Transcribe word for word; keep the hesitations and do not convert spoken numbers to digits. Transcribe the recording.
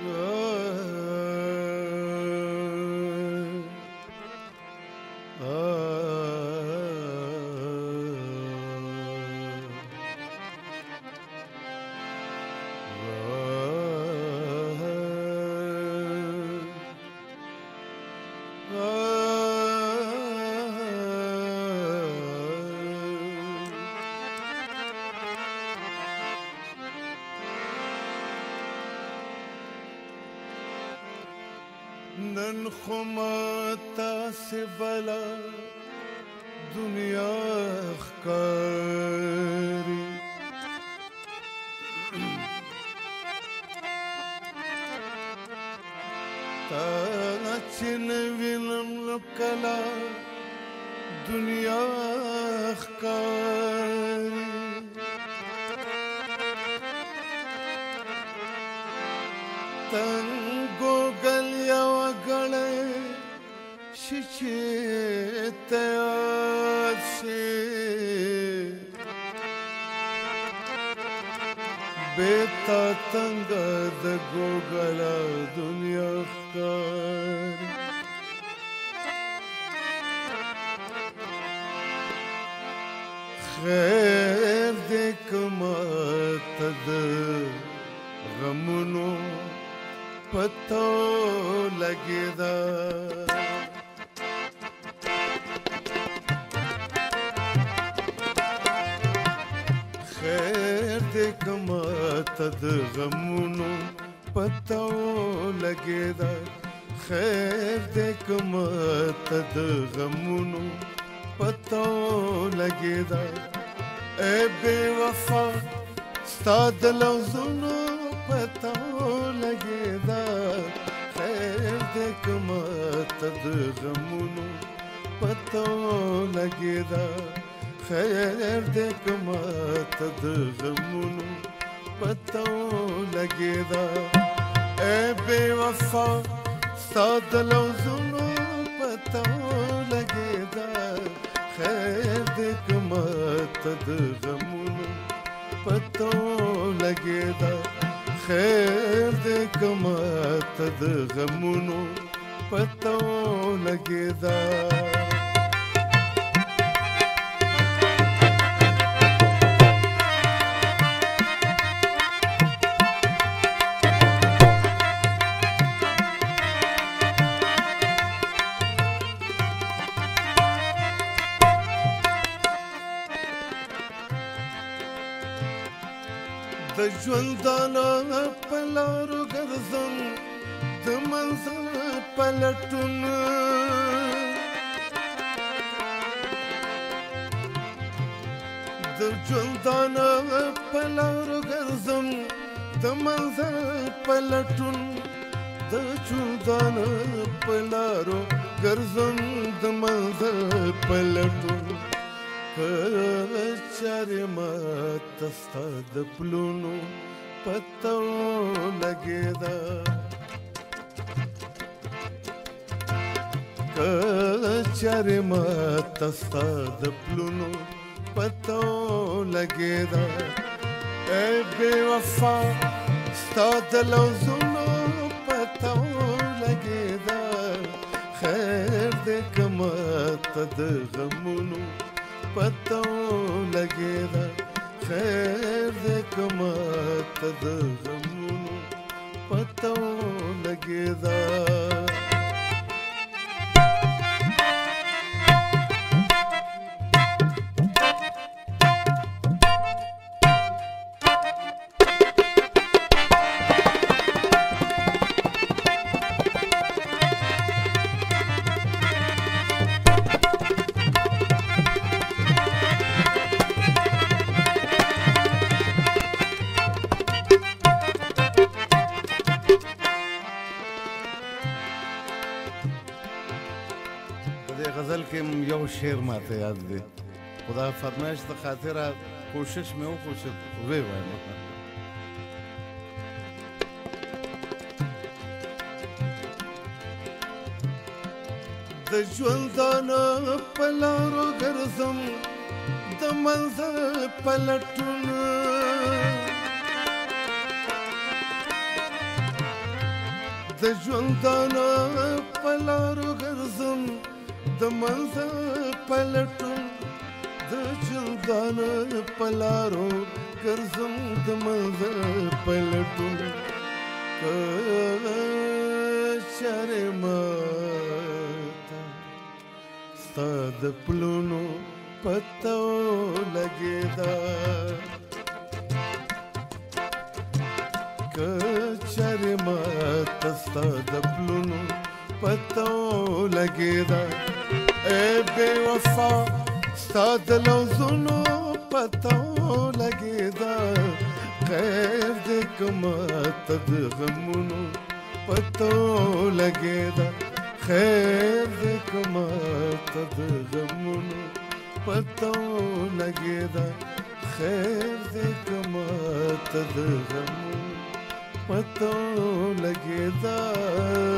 नन खुमाता से बला दुनिया कारी ताचिन विलम कला दुनिया कारी तंगो गलिया गले शिचेत से बेता तंगद गोगला दुनिया कार खैर देख मातद गमुनो पतो लगेदा खैर देख मातद गमुनो पतो लगेदा खैर देख मातद गमुनो पतो लगेदा ए बेवफा स्ताद लफ्ज़ुनो पतो लगेदा खैर देख मातद गमुनो पतो लगेदा खैर देख मातद गमुनो पतो लगेदा ए बेवफा साद लफ्ज़ुनो पतो लगेदा खैर देख मातद गमुनो पतो लगेदा खैर देख मातद गमुनो पतो लगेदा د ژوندانه په لارو ګرځم د منزل پلټون د ژوندانه په لارو ګرځم د منزل پلټون د ژوندانه په لارو ګرځم د منزل پلټون कचरे मत स्ताद प्लूनो पतो लगेदा कचरे मत स्ताद प्लूनो पतो लगेदा ए बेवफा स्ताद लफ्ज़ुनो पतो लगेदा खैर देख मातद गमुनो पतो लगेदा खैर देख मातद गमुनो पतो लगेदा غزل کې یو شعر ماته یاد دی خدا فرمایش د خاطره کوشش مې وکړو چې وی وایم د ژوندانه په لارو ګرځم د منزل پلټون د د ژوندانه په لارو ګرځم د منزل پلټم د ژوندانه په لارو ګرځم د منزل پلټم که چارې ماته ستا د پلونو پته ولګېده که چارې ماته ستا د پلونو پته ولګېده ای بې وفا ستا د لوظونو پته ولګېده خیر دې که ماته د غمونو پته ولګېده خیر دې که ماته د غمونو پته ولګېده خیر دې که ماته د غمونو پته ولګېده